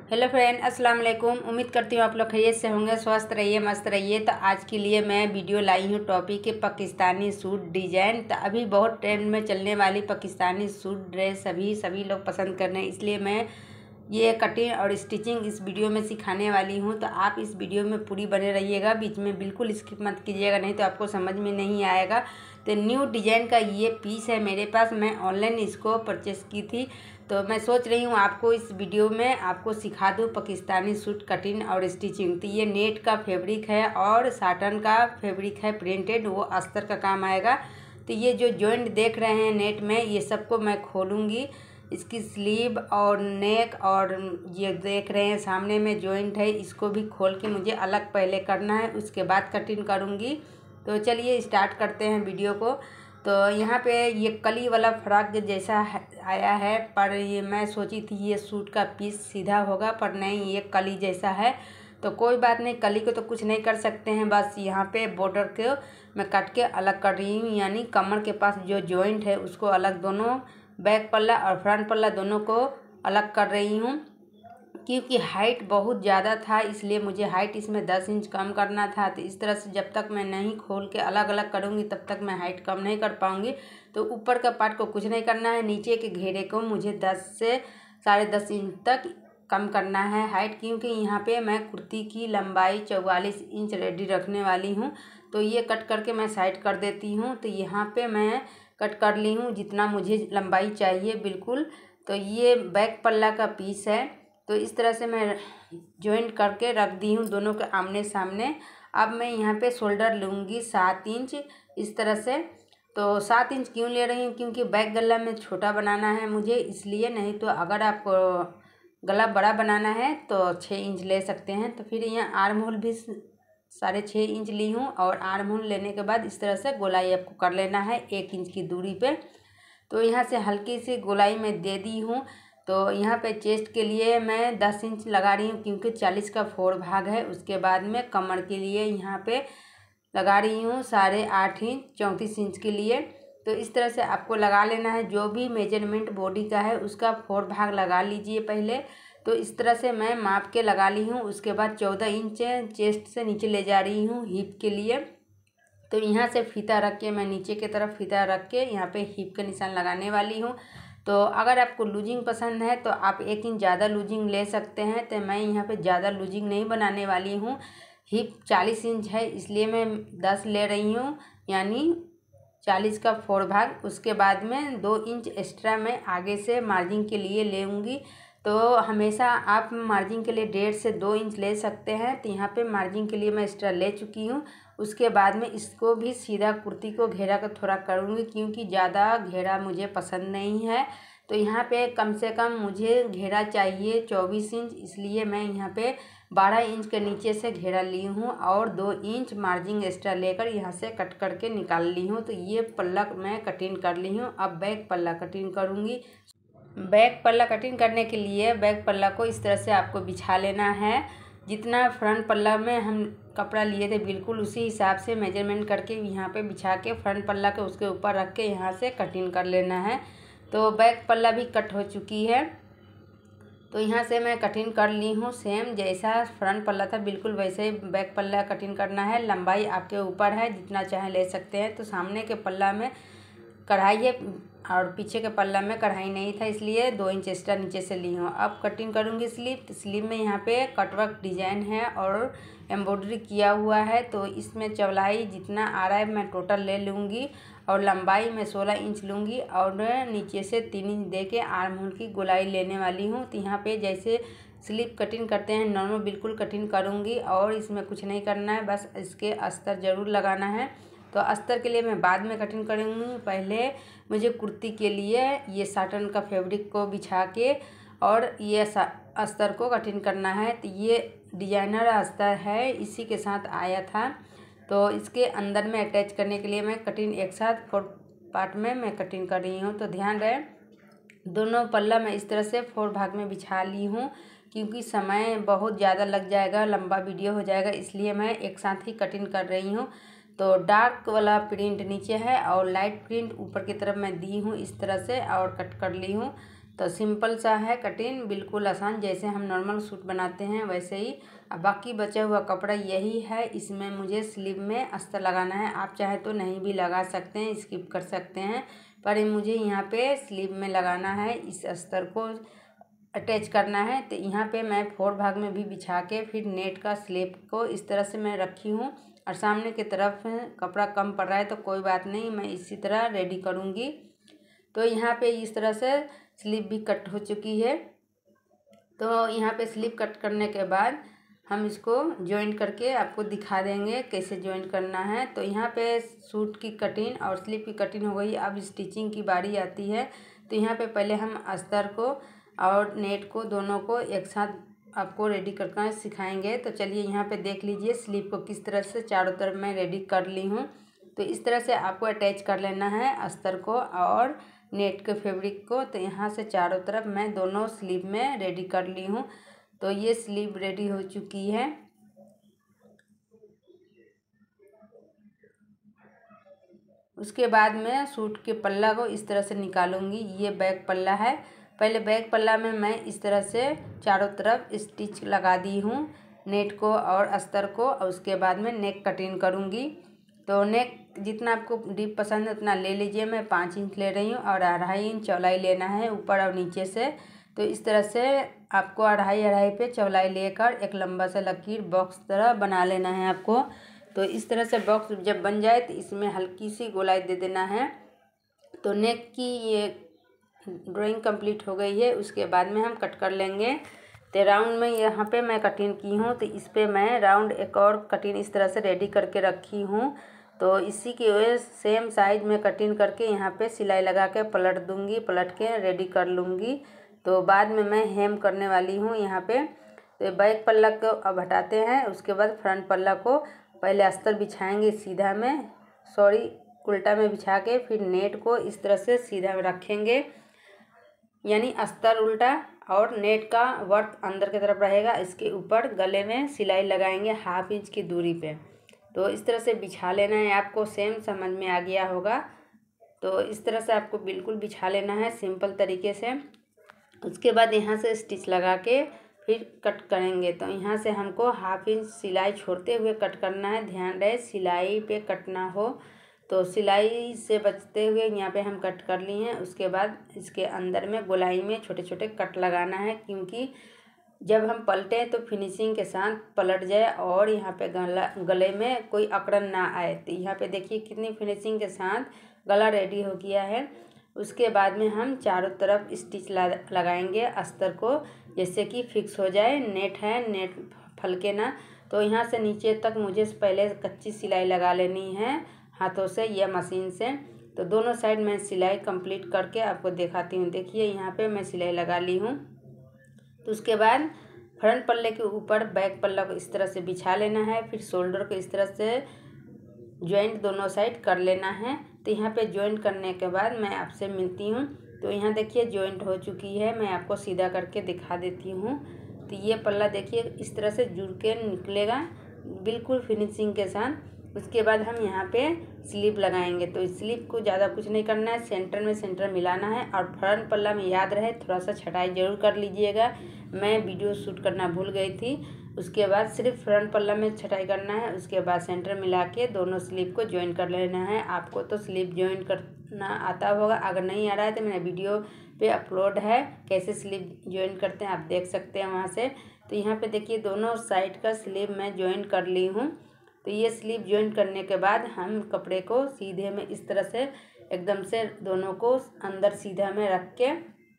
Hello friend, अस्सलाम वालेकुम। उम्मीद करती हूँ आप लोग खैरियत से होंगे, स्वस्थ रहिए, मस्त रहिए। तो आज के लिए मैं वीडियो लाई हूँ टॉपिक के पाकिस्तानी सूट डिजाइन। तो अभी बहुत ट्रेंड में चलने वाली पाकिस्तानी सूट ड्रेस सभी लोग पसंद कर रहे हैं, इसलिए मैं ये कटिंग और स्टिचिंग इस वीडियो में सिखाने वाली हूँ। तो आप इस वीडियो में पूरी बने रहिएगा, बीच में बिल्कुल स्किप मत कीजिएगा, नहीं तो आपको समझ में नहीं आएगा। तो न्यू डिजाइन का ये पीस है मेरे पास, मैं ऑनलाइन इसको परचेस की थी। तो मैं सोच रही हूँ आपको इस वीडियो में आपको सिखा दूँ पाकिस्तानी सूट कटिंग और स्टिचिंग। तो ये नेट का फैब्रिक है और साटन का फैब्रिक है, प्रिंटेड, वो अस्तर का काम आएगा। तो ये जो जॉइंट देख रहे हैं नेट में, ये सबको मैं खोलूँगी। इसकी स्लीव और नेक और ये देख रहे हैं सामने में जॉइंट है, इसको भी खोल के मुझे अलग पहले करना है, उसके बाद कटिंग करूँगी। तो चलिए स्टार्ट करते हैं वीडियो को। तो यहाँ पे ये कली वाला फ्रॉक जैसा आया है, पर ये मैं सोची थी ये सूट का पीस सीधा होगा, पर नहीं, ये कली जैसा है। तो कोई बात नहीं, कली को तो कुछ नहीं कर सकते हैं, बस यहाँ पे बॉर्डर को मैं काट के अलग कर रही हूँ, यानी कमर के पास जो जॉइंट है उसको अलग, दोनों बैक पल्ला और फ्रंट पल्ला दोनों को अलग कर रही हूँ। क्योंकि हाइट बहुत ज़्यादा था, इसलिए मुझे हाइट इसमें 10 इंच कम करना था। तो इस तरह से जब तक मैं नहीं खोल के अलग अलग करूँगी तब तक मैं हाइट कम नहीं कर पाऊँगी। तो ऊपर का पार्ट को कुछ नहीं करना है, नीचे के घेरे को मुझे 10 से 10.5 इंच तक कम करना है हाइट, क्योंकि यहाँ पे मैं कुर्ती की लंबाई 44 इंच रेडी रखने वाली हूँ। तो ये कट करके मैं साइड कर देती हूँ। तो यहाँ पे मैं कट कर ली हूँ जितना मुझे लंबाई चाहिए बिल्कुल। तो ये बैक पल्ला का पीस है, तो इस तरह से मैं जॉइंट करके रख दी हूँ दोनों के आमने सामने। अब मैं यहाँ पे शोल्डर लूँगी 7 इंच इस तरह से। तो 7 इंच क्यों ले रही हूँ, क्योंकि बैक गला में छोटा बनाना है मुझे, इसलिए। नहीं तो अगर आपको गला बड़ा बनाना है तो 6 इंच ले सकते हैं। तो फिर यहाँ आर्म होल भी 6.5 इंच ली हूँ, और आर्म होल लेने के बाद इस तरह से गोलाई आपको कर लेना है 1 इंच की दूरी पे। तो यहाँ से हल्की सी गोलाई में दे दी हूँ। तो यहाँ पे चेस्ट के लिए मैं 10 इंच लगा रही हूँ, क्योंकि 40 का 4 भाग है। उसके बाद में कमर के लिए यहाँ पे लगा रही हूँ 8.5 इंच, 34 इंच के लिए। तो इस तरह से आपको लगा लेना है, जो भी मेजरमेंट बॉडी का है उसका 4 भाग लगा लीजिए पहले। तो इस तरह से मैं माप के लगा ली हूँ। उसके बाद 14 इंच चेस्ट से नीचे ले जा रही हूँ हिप के लिए। तो यहाँ से फीता रख के मैं नीचे की तरफ फीता रख के यहाँ पे हिप के निशान लगाने वाली हूँ। तो अगर आपको लूजिंग पसंद है तो आप 1 इंच ज़्यादा लूजिंग ले सकते हैं। तो मैं यहाँ पे ज़्यादा लूजिंग नहीं बनाने वाली हूँ। हिप 40 इंच है, इसलिए मैं 10 ले रही हूँ, यानी 40 का 4 भाग। उसके बाद में 2 इंच एक्स्ट्रा मैं आगे से मार्जिन के लिए लेंगी। तो हमेशा आप मार्जिन के लिए 1.5 से 2 इंच ले सकते हैं। तो यहाँ पे मार्जिन के लिए मैं एक्स्ट्रा ले चुकी हूँ। उसके बाद में इसको भी सीधा कुर्ती को घेरा कर थोड़ा करूँगी, क्योंकि ज़्यादा घेरा मुझे पसंद नहीं है। तो यहाँ पे कम से कम मुझे घेरा चाहिए 24 इंच, इसलिए मैं यहाँ पे 12 इंच के नीचे से घेरा ली हूँ और 2 इंच मार्जिन एक्स्ट्रा लेकर यहाँ से कट करके निकाल ली हूँ। तो ये पल्ला मैं कटिंग कर ली हूँ। अब बैक पल्ला कटिंग करूँगी। बैक पल्ला कटिंग करने के लिए बैक पल्ला को इस तरह से आपको बिछा लेना है। जितना फ्रंट पल्ला में हम कपड़ा लिए थे बिल्कुल उसी हिसाब से मेजरमेंट करके यहाँ पे बिछा के फ्रंट पल्ला के उसके ऊपर रख के यहाँ से कटिंग कर लेना है। तो बैक पल्ला भी कट हो चुकी है। तो यहाँ से मैं कटिंग कर ली हूँ, सेम जैसा फ्रंट पल्ला था बिल्कुल वैसे ही बैक पल्ला कटिंग करना है। लंबाई आपके ऊपर है, जितना चाहे ले सकते हैं। तो सामने के पल्ला में कढ़ाई है और पीछे के पल्ला में कढ़ाई नहीं था, इसलिए 2 इंच एक्स्ट्रा नीचे से ली हूँ। अब कटिंग करूँगी स्लीव। स्लीव में यहाँ पे कटवर्क डिजाइन है और एम्ब्रॉयडरी किया हुआ है। तो इसमें चौड़ाई जितना आ रहा है मैं टोटल ले लूँगी, और लंबाई मैं 16 इंच लूँगी, और नीचे से 3 इंच दे के आर्म होल की गोलाई लेने वाली हूँ। तो यहाँ पे जैसे स्लीव कटिंग करते हैं नॉर्मल बिल्कुल कटिंग करूँगी, और इसमें कुछ नहीं करना है, बस इसके अस्तर ज़रूर लगाना है। तो अस्तर के लिए मैं बाद में कटिंग करूँगी। पहले मुझे कुर्ती के लिए ये साटन का फैब्रिक को बिछा के और ये अस्तर को कटिंग करना है। तो ये डिजाइनर अस्तर है, इसी के साथ आया था। तो इसके अंदर में अटैच करने के लिए मैं कटिंग एक साथ 4 पार्ट में मैं कटिंग कर रही हूँ। तो ध्यान रहे, दोनों पल्ला मैं इस तरह से 4 भाग में बिछा ली हूँ, क्योंकि समय बहुत ज़्यादा लग जाएगा, लंबा वीडियो हो जाएगा, इसलिए मैं एक साथ ही कटिंग कर रही हूँ। तो डार्क वाला प्रिंट नीचे है और लाइट प्रिंट ऊपर की तरफ मैं दी हूँ इस तरह से, और कट कर ली हूँ। तो सिंपल सा है कटिंग, बिल्कुल आसान, जैसे हम नॉर्मल सूट बनाते हैं वैसे ही। अब बाकी बचा हुआ कपड़ा यही है, इसमें मुझे स्लीव में अस्तर लगाना है। आप चाहे तो नहीं भी लगा सकते हैं, स्किप कर सकते हैं, पर मुझे यहाँ पे स्लीव में लगाना है, इस अस्तर को अटैच करना है। तो यहाँ पे मैं 4 भाग में भी बिछा के फिर नेट का स्लीव को इस तरह से मैं रखी हूँ। और सामने की तरफ कपड़ा कम पड़ रहा है तो कोई बात नहीं, मैं इसी तरह रेडी करूँगी। तो यहाँ पे इस तरह से स्लीव भी कट हो चुकी है। तो यहाँ पे स्लीव कट करने के बाद हम इसको जॉइंट करके आपको दिखा देंगे कैसे जॉइंट करना है। तो यहाँ पे सूट की कटिंग और स्लीव की कटिंग हो गई, अब स्टिचिंग की बारी आती है। तो यहाँ पे पहले हम अस्तर को और नेट को दोनों को एक साथ आपको रेडी करना सिखाएंगे। तो चलिए यहाँ पे देख लीजिए स्लीव को किस तरह से चारों तरफ मैं रेडी कर ली हूँ। तो इस तरह से आपको अटैच कर लेना है अस्तर को और नेट के फैब्रिक को। तो यहाँ से चारों तरफ मैं दोनों स्लीव में रेडी कर ली हूँ। तो ये स्लीव रेडी हो चुकी है। उसके बाद मैं सूट के पल्ला को इस तरह से निकालूंगी। ये बैक पल्ला है। पहले बैक पल्ला में मैं इस तरह से चारों तरफ स्टिच लगा दी हूँ, नेट को और अस्तर को। और उसके बाद में नेक कटिंग करूँगी। तो नेक जितना आपको डीप पसंद है उतना ले लीजिए। मैं 5 इंच ले रही हूँ और 2.5 इंच चौड़ाई लेना है ऊपर और नीचे से। तो इस तरह से आपको 2.5 पे चौड़ाई लेकर एक लंबा सा लकीर बॉक्स तरह बना लेना है आपको। तो इस तरह से बॉक्स जब बन जाए तो इसमें हल्की सी गोलाई दे देना है। तो नेक की ये ड्राइंग कंप्लीट हो गई है। उसके बाद में हम कट कर लेंगे। तो राउंड में यहाँ पे मैं कटिंग की हूँ, तो इस पे मैं राउंड एक और कटिंग इस तरह से रेडी करके रखी हूँ। तो इसी की वजह सेम साइज में कटिंग करके यहाँ पे सिलाई लगा के पलट दूँगी, पलट के रेडी कर लूँगी। तो बाद में मैं हेम करने वाली हूँ यहाँ पे। तो बैक पल्ला को अब हटाते हैं। उसके बाद फ्रंट पल्ला को पहले अस्तर बिछाएंगे सीधा में, उल्टा में बिछा के फिर नेट को इस तरह से सीधा में रखेंगे, यानी अस्तर उल्टा और नेट का वर्क अंदर की तरफ रहेगा। इसके ऊपर गले में सिलाई लगाएंगे 1/2 इंच की दूरी पे। तो इस तरह से बिछा लेना है आपको। सेम समझ में आ गया होगा। तो इस तरह से आपको बिल्कुल बिछा लेना है सिंपल तरीके से। उसके बाद यहाँ से स्टिच लगा के फिर कट करेंगे। तो यहाँ से हमको 1/2 इंच सिलाई छोड़ते हुए कट करना है। ध्यान रहे सिलाई पे कट ना हो। तो सिलाई से बचते हुए यहाँ पे हम कट कर लिए हैं। उसके बाद इसके अंदर में गोलाई में छोटे छोटे कट लगाना है, क्योंकि जब हम पलटें तो फिनिशिंग के साथ पलट जाए और यहाँ पे गले में कोई अकड़न ना आए। तो यहाँ पे देखिए कितनी फिनिशिंग के साथ गला रेडी हो गया है। उसके बाद में हम चारों तरफ स्टिच लगाएंगे अस्तर को, जैसे कि फिक्स हो जाए। नेट है, नेट फलके ना। तो यहाँ से नीचे तक मुझे पहले कच्ची सिलाई लगा लेनी है हाथों से या मशीन से। तो दोनों साइड मैं सिलाई कंप्लीट करके आपको दिखाती हूँ। देखिए यहाँ पे मैं सिलाई लगा ली हूँ। तो उसके बाद फ्रंट पल्ले के ऊपर बैक पल्ला को इस तरह से बिछा लेना है। फिर शोल्डर को इस तरह से जॉइंट दोनों साइड कर लेना है। तो यहाँ पे जॉइंट करने के बाद मैं आपसे मिलती हूँ। तो यहाँ देखिए जॉइंट हो चुकी है, मैं आपको सीधा करके दिखा देती हूँ। तो ये पल्ला देखिए इस तरह से जुड़ के निकलेगा बिल्कुल फिनिशिंग के साथ। उसके बाद हम यहाँ पे स्लीव लगाएंगे। तो स्लीव को ज़्यादा कुछ नहीं करना है, सेंटर मिलाना है। और फ्रंट पल्ला में याद रहे थोड़ा सा छटाई ज़रूर कर लीजिएगा, मैं वीडियो शूट करना भूल गई थी। उसके बाद सिर्फ फ्रंट पल्ला में छटाई करना है। उसके बाद सेंटर मिला के दोनों स्लीव को ज्वाइन कर लेना है। आपको तो स्लीव ज्वाइन करना आता होगा, अगर नहीं आ रहा है तो मेरा वीडियो पे अपलोड है कैसे स्लीव ज्वाइन करते हैं, आप देख सकते हैं वहाँ से। तो यहाँ पे देखिए दोनों साइड का स्लीव मैं ज्वाइन कर ली हूँ। तो ये स्लीव ज्वाइन करने के बाद हम कपड़े को सीधे में इस तरह से एकदम से दोनों को अंदर सीधा में रख के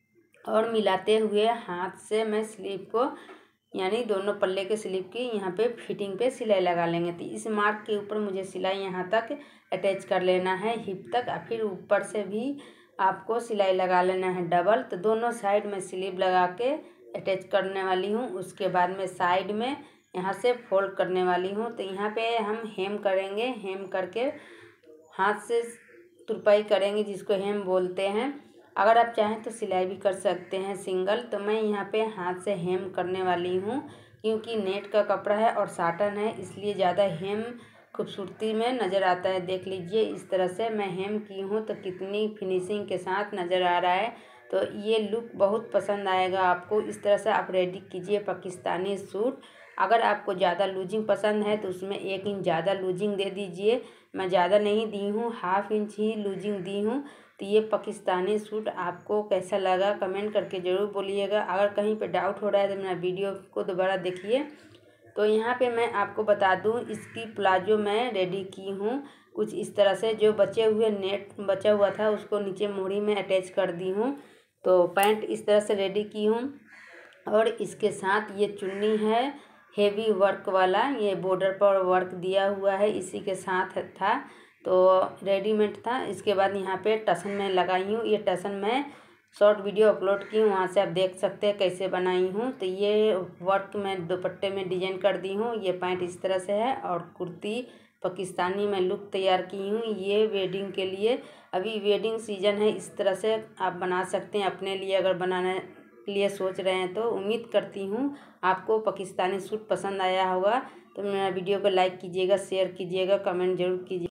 और मिलाते हुए हाथ से मैं स्लीव को, यानी दोनों पल्ले के स्लीव की यहाँ पे फिटिंग पे सिलाई लगा लेंगे। तो इस मार्क के ऊपर मुझे सिलाई यहाँ तक अटैच कर लेना है हिप तक। और फिर ऊपर से भी आपको सिलाई लगा लेना है डबल। तो दोनों साइड में स्लीव लगा के अटैच करने वाली हूँ। उसके बाद में साइड में यहाँ से फोल्ड करने वाली हूँ। तो यहाँ पे हम हेम करेंगे, हेम करके हाथ से तुरपाई करेंगे जिसको हेम बोलते हैं। अगर आप चाहें तो सिलाई भी कर सकते हैं सिंगल। तो मैं यहाँ पे हाथ से हेम करने वाली हूँ, क्योंकि नेट का कपड़ा है और साटन है, इसलिए ज़्यादा हेम खूबसूरती में नज़र आता है। देख लीजिए इस तरह से मैं हेम की हूँ तो कितनी फिनिशिंग के साथ नज़र आ रहा है। तो ये लुक बहुत पसंद आएगा आपको। इस तरह से आप रेडी कीजिए पाकिस्तानी सूट। अगर आपको ज़्यादा लूजिंग पसंद है तो उसमें 1 इंच ज़्यादा लूजिंग दे दीजिए। मैं ज़्यादा नहीं दी हूँ, 1/2 इंच ही लूजिंग दी हूँ। तो ये पाकिस्तानी सूट आपको कैसा लगा कमेंट करके ज़रूर बोलिएगा। अगर कहीं पे डाउट हो रहा है तो मेरा वीडियो को दोबारा देखिए। तो यहाँ पे मैं आपको बता दूँ, इसकी प्लाजो मैं रेडी की हूँ कुछ इस तरह से। जो बचे हुए नेट बचा हुआ था उसको नीचे मोहरी में अटैच कर दी हूँ। तो पैंट इस तरह से रेडी की हूँ और इसके साथ ये चुन्नी है हेवी वर्क वाला, ये बॉर्डर पर वर्क दिया हुआ है, इसी के साथ था। तो रेडीमेड था। इसके बाद यहाँ पे टसन में लगाई हूँ। ये टसन मैं शॉर्ट वीडियो अपलोड की हूँ, वहाँ से आप देख सकते हैं कैसे बनाई हूँ। तो ये वर्क मैं दुपट्टे में डिजाइन कर दी हूँ। ये पैंट इस तरह से है और कुर्ती पाकिस्तानी में लुक तैयार की हूँ। ये वेडिंग के लिए, अभी वेडिंग सीजन है, इस तरह से आप बना सकते हैं अपने लिए अगर बनाने के लिए सोच रहे हैं तो। उम्मीद करती हूँ आपको पाकिस्तानी सूट पसंद आया होगा। तो मेरा वीडियो को लाइक कीजिएगा, शेयर कीजिएगा, कमेंट जरूर कीजिए।